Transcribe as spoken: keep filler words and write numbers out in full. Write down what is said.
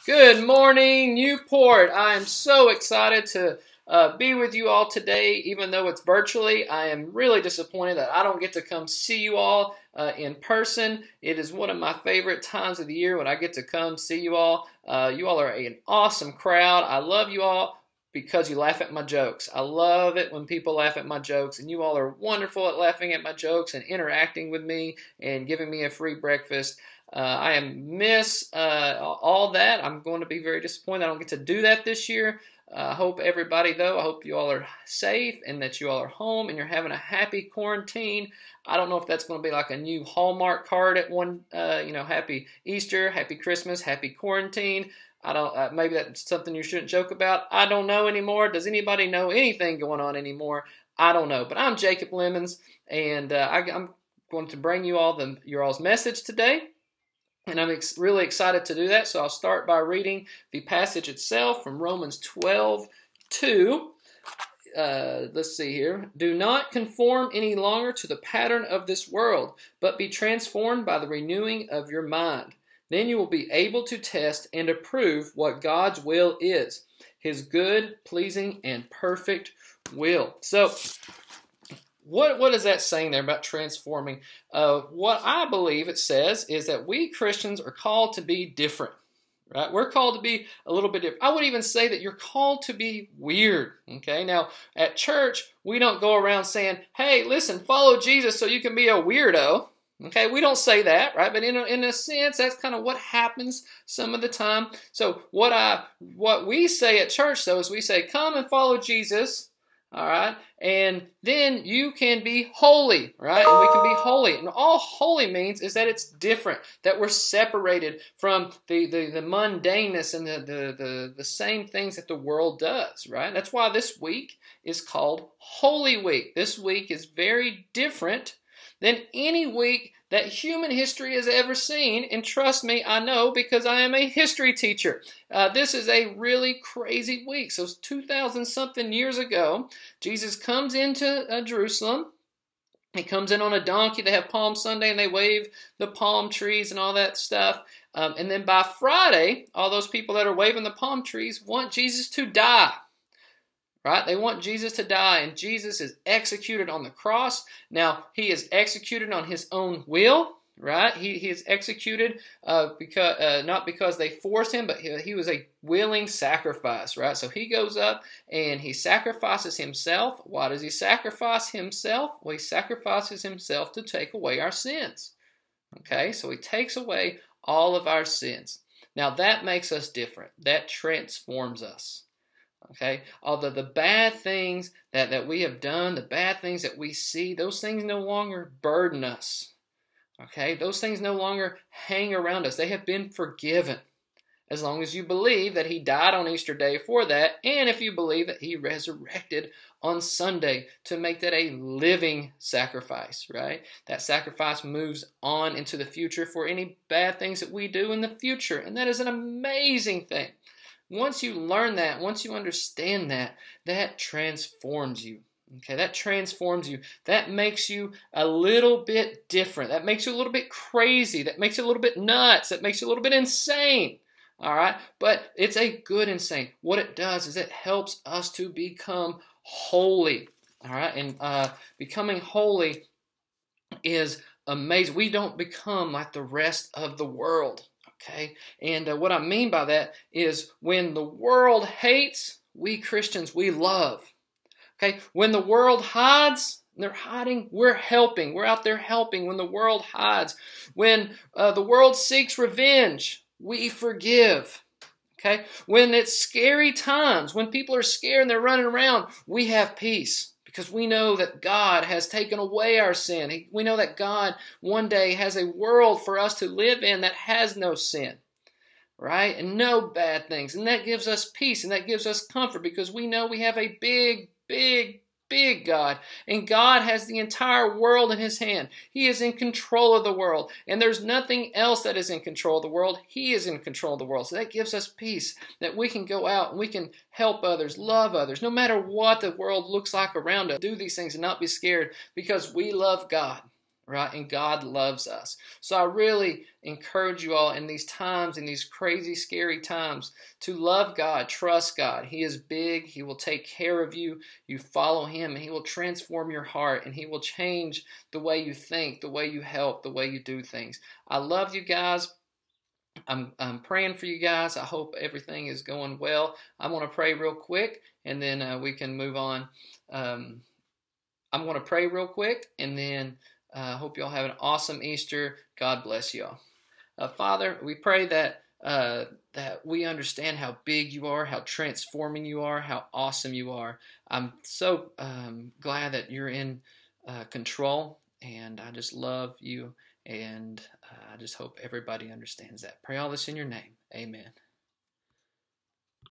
Good morning, Newport. I am so excited to uh, be with you all today, even though it's virtually. I am really disappointed that I don't get to come see you all uh, in person. It is one of my favorite times of the year when I get to come see you all. Uh, you all are an awesome crowd. I love you all because you laugh at my jokes. I love it when people laugh at my jokes, and you all are wonderful at laughing at my jokes and interacting with me and giving me a free breakfast. Uh, I am miss uh, all that. I'm going to be very disappointed I don't get to do that this year. I uh, hope everybody, though, I hope you all are safe and that you all are home and you're having a happy quarantine. I don't know if that's going to be like a new Hallmark card at one, uh, you know, Happy Easter, Happy Christmas, Happy Quarantine. I don't. Uh, maybe that's something you shouldn't joke about. I don't know anymore. Does anybody know anything going on anymore? I don't know. But I'm Jacob Lemons, and uh, I, I'm going to bring you all the your all's message today. And I'm ex really excited to do that, so I'll start by reading the passage itself from Romans twelve two. Uh, let's see here. Do not conform any longer to the pattern of this world, but be transformed by the renewing of your mind. Then you will be able to test and approve what God's will is, His good, pleasing, and perfect will. So, What, what is that saying there about transforming? Uh, what I believe it says is that we Christians are called to be different, right? We're called to be a little bit different. I would even say that you're called to be weird, okay? Now, at church, we don't go around saying, hey, listen, follow Jesus so you can be a weirdo, okay? We don't say that, right? But in a, in a sense, that's kind of what happens some of the time. So what, I, what we say at church, though, is we say, come and follow Jesus. All right, and then you can be holy, right? And we can be holy. And all holy means is that it's different, that we're separated from the, the, the mundaneness and the, the, the, the same things that the world does, right? That's why this week is called Holy Week. This week is very different than any week that human history has ever seen. And trust me, I know because I am a history teacher. Uh, this is a really crazy week. So two thousand something years ago, Jesus comes into uh, Jerusalem. He comes in on a donkey. They have Palm Sunday and they wave the palm trees and all that stuff. Um, and then by Friday, all those people that are waving the palm trees want Jesus to die. Right? They want Jesus to die, and Jesus is executed on the cross. Now, he is executed on his own will, right? He, he is executed uh, because uh, not because they forced him, but he, he was a willing sacrifice, right? So he goes up and he sacrifices himself. Why does he sacrifice himself? Well, he sacrifices himself to take away our sins. Okay, so he takes away all of our sins. Now, that makes us different. That transforms us. Okay, although the bad things that, that we have done, the bad things that we see, those things no longer burden us. Okay, those things no longer hang around us. They have been forgiven as long as you believe that he died on Easter Day for that, and if you believe that he resurrected on Sunday to make that a living sacrifice, right? That sacrifice moves on into the future for any bad things that we do in the future, and that is an amazing thing. Once you learn that, once you understand that, that transforms you. Okay, that transforms you. That makes you a little bit different. That makes you a little bit crazy. That makes you a little bit nuts. That makes you a little bit insane. All right, but it's a good insane. What it does is it helps us to become holy. All right, and uh, becoming holy is amazing. We don't become like the rest of the world. Okay, and uh, what I mean by that is when the world hates, we Christians, we love. Okay, when the world hides, they're hiding, we're helping. We're out there helping when the world hides. When uh, the world seeks revenge, we forgive. Okay, when it's scary times, when people are scared and they're running around, we have peace. Because we know that God has taken away our sin. We know that God one day has a world for us to live in that has no sin, right? And no bad things. And that gives us peace and that gives us comfort because we know we have a big, big, big God. And God has the entire world in his hand. He is in control of the world. And there's nothing else that is in control of the world. He is in control of the world. So that gives us peace that we can go out and we can help others, love others, no matter what the world looks like around us. Do these things and not be scared because we love God. right? And God loves us. So I really encourage you all in these times, in these crazy, scary times, to love God, trust God. He is big. He will take care of you. You follow Him, and He will transform your heart, and He will change the way you think, the way you help, the way you do things. I love you guys. I'm, I'm praying for you guys. I hope everything is going well. I'm going to pray real quick, and then uh, we can move on. Um, I'm going to pray real quick, and then I uh, hope you all have an awesome Easter. God bless you all. Uh, Father, we pray that uh, that we understand how big you are, how transforming you are, how awesome you are. I'm so um, glad that you're in uh, control, and I just love you, and uh, I just hope everybody understands that. Pray all this in your name. Amen.